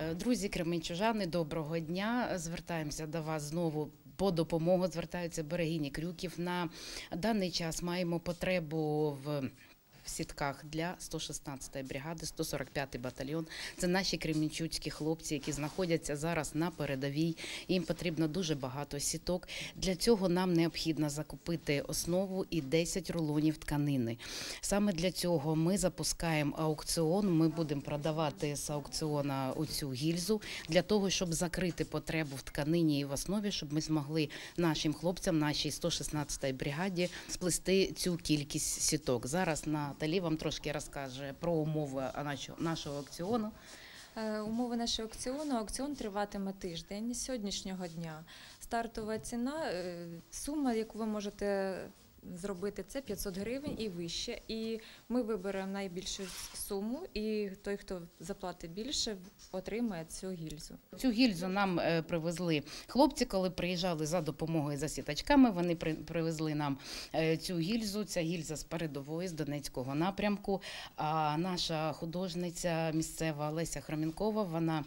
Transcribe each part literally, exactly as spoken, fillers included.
Друзі кременчужани, доброго дня. Звертаємося до вас знову по допомогу. Звертаються берегині Крюків. На даний час маємо потребу в в сітках для сто шістнадцятої бригади, сто сорок п'ятий батальйон. Це наші кременчуцькі хлопці, які знаходяться зараз на передовій. Їм потрібно дуже багато сіток. Для цього нам необхідно закупити основу і десять рулонів тканини. Саме для цього ми запускаємо аукціон. Ми будемо продавати з аукціону оцю гільзу, для того, щоб закрити потребу в тканині і в основі, щоб ми змогли нашим хлопцям, нашій сто шістнадцятій бригаді сплести цю кількість сіток. Зараз на Наталі вам трошки розкаже про умови нашого аукціону. Умови нашого аукціону. Аукціон триватиме тиждень з сьогоднішнього дня. Стартова ціна, сума, яку ви можете зробити, це п'ятсот гривень і вище. І ми виберемо найбільшу суму, і той, хто заплатить більше, отримає цю гільзу. Цю гільзу нам привезли хлопці, коли приїжджали за допомогою за сіточками. Вони привезли нам цю гільзу. Ця гільза з передової, з Донецького напрямку. А наша художниця місцева Леся Хромінкова, вона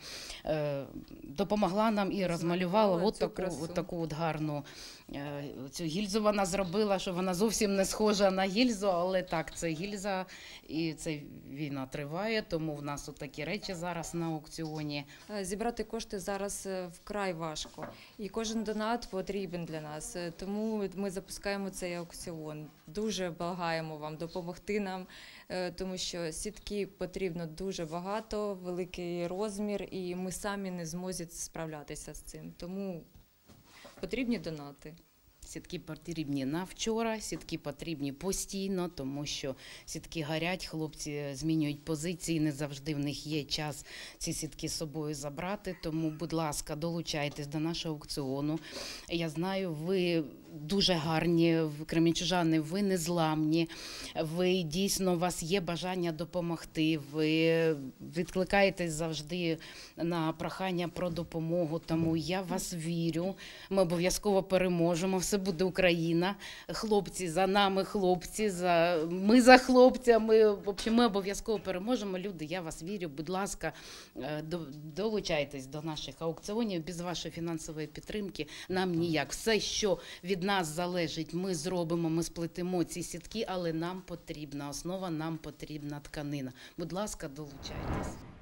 допомогла нам і розмалювала от таку, от таку от гарну цю гільзу. Вона зробила, що вона Вона зовсім не схожа на гільзу, але так, це гільза і це війна триває, тому в нас такі речі зараз на аукціоні. Зібрати кошти зараз вкрай важко, і кожен донат потрібен для нас, тому ми запускаємо цей аукціон. Дуже благаємо вам допомогти нам, тому що сітки потрібно дуже багато, великий розмір, і ми самі не зможемо справлятися з цим, тому потрібні донати. Сітки потрібні на вчора, сітки потрібні постійно, тому що сітки горять, хлопці змінюють позиції, не завжди в них є час ці сітки з собою забрати. Тому, будь ласка, долучайтесь до нашого аукціону. Я знаю, ви дуже гарні, кременчужани, ви незламні, ви дійсно, у вас є бажання допомогти, ви відкликаєтесь завжди на прохання про допомогу, тому я в вас вірю, ми обов'язково переможемо, все буде Україна, хлопці за нами, хлопці, за... ми за хлопцями, в общем, ми обов'язково переможемо. Люди, я вас вірю, будь ласка, долучайтесь до наших аукціонів, без вашої фінансової підтримки нам ніяк. Все, що від нас залежить, ми зробимо, ми сплетемо ці сітки, але нам потрібна основа, нам потрібна тканина. Будь ласка, долучайтесь.